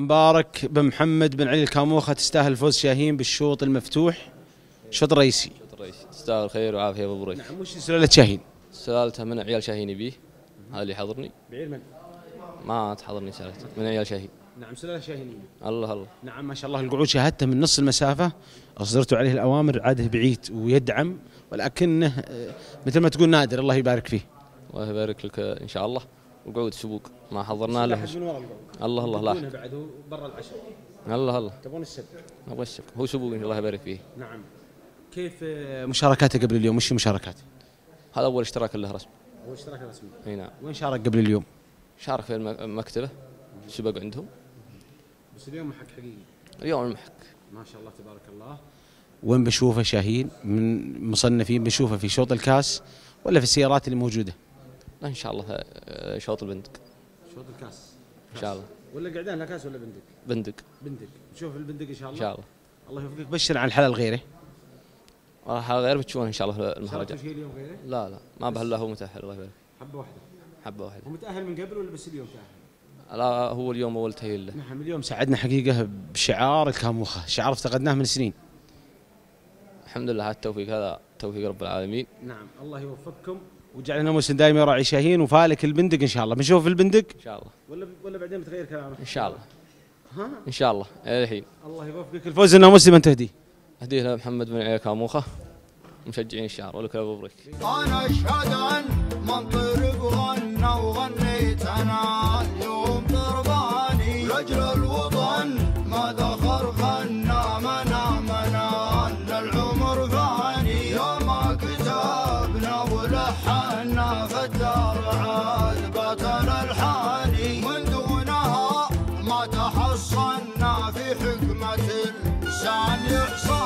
مبارك بن محمد بن علي الكاموخة، تستاهل فوز شاهين بالشوط المفتوح شوط رئيسي. شوط رئيسي تستاهل خير وعافيه ومبروك. نعم. وش سلالة شاهين؟ سلالتها من عيال شاهين بيه، هذا اللي حضرني. بعير من؟ ما تحضرني سلالته من عيال شاهين. نعم سلالة شاهينية. الله الله. نعم ما شاء الله، القعود شاهدته من نص المسافة، أصدرتوا عليه الأوامر عاده بعيد ويدعم، ولكنه مثل ما تقول نادر، الله يبارك فيه. الله يبارك لك ان شاء الله. وقعود سبوق ما حضرنا له. من ورا القعود. الله الله لاحق. بعد برا العشر. الله الله. تبون السبق؟ نبغى السبق، هو سبوق الله يبارك فيه. نعم. كيف مشاركاته قبل اليوم؟ وش مشاركاته؟ هذا اول اشتراك له رسمي. أول اشتراك رسمي. اي نعم. وين شارك قبل اليوم؟ شارك في المكتبه، سبق عندهم. بس اليوم محك حقيقي. اليوم المحك. ما شاء الله تبارك الله. وين بنشوفه شاهين من مصنفين؟ بنشوفه في شوط الكاس ولا في السيارات اللي موجوده؟ لا ان شاء الله شوط البندق. شوط الكاس ان شاء الله. ولا قعدان لا كاس ولا بندق؟ بندق. بندق. نشوف البندق ان شاء الله. ان شاء الله. الله يوفقك. بشر عن الحلال غيره. راح غير بتشوفون ان شاء الله المهرجان. شيء اليوم غيره؟ لا لا ما به الا هو متاهل الله يبارك. حبه واحده. حبه واحده. هو متاهل من قبل ولا بس اليوم تاهل؟ لا هو اليوم اول تاهيل له. نعم اليوم ساعدنا حقيقه بشعار الكاموخه، شعار افتقدناه من سنين. الحمد لله على التوفيق، هذا توفيق رب العالمين. نعم الله يوفقكم وجعلنا موسم دائما يراعي شاهين وفالك البندق ان شاء الله. بنشوف البندق ان شاء الله. ولا بعدين بتغير كلامك؟ ان شاء الله. ها ان شاء الله الحين. الله يوفقك. الفوز انه مسلم تهديه. اهديه لمحمد بن علي كاموخه، مشجعين الشعر، ولك مبروك. انا اشهد ان من طرب غنى وغنيت انا اليوم ضرباني لاجل الوطن ما دخر خنا منا ان العمر فاني يا ما كتبنا ولحنا فالدار عاد باتنا الحاني من دونها ما تحصنا في حكمة اللسان يحصى